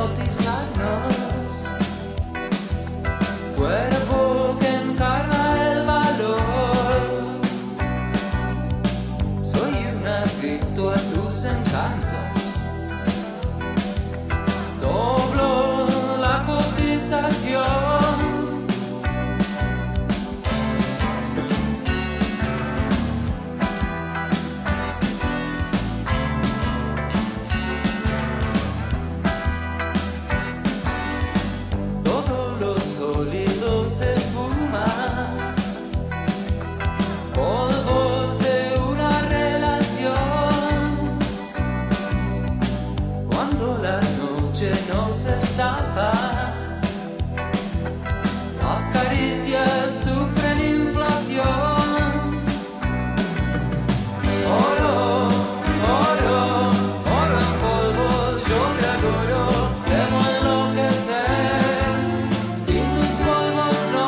hipnotizarnos. Cuerpo que encarna el valor. Soy un adicto a tus encantos. Doblo la cotización. Polvos de una relación. Cuando la noche nos estafa, las caricias sufren inflación. Oro, oro, oro en polvo, yo te adoro, temo enloquecer. Sin tus polvos no.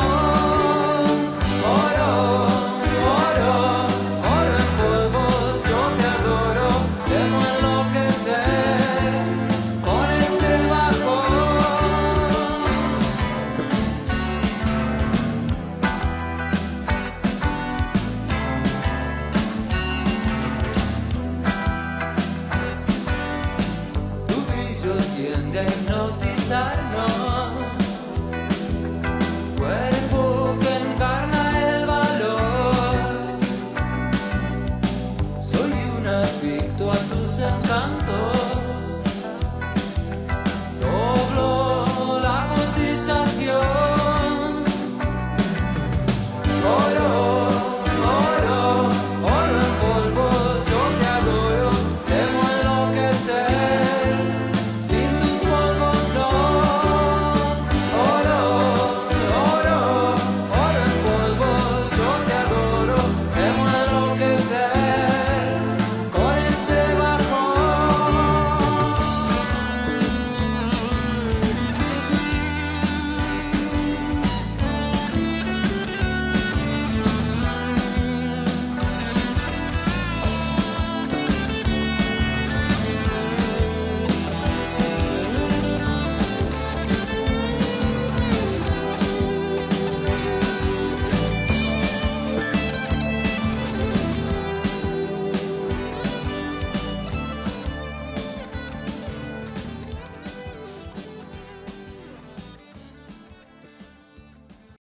Tiende a hipnotizarnos. Cuerpo que encarna el valor. Soy un adicto a tus encantos.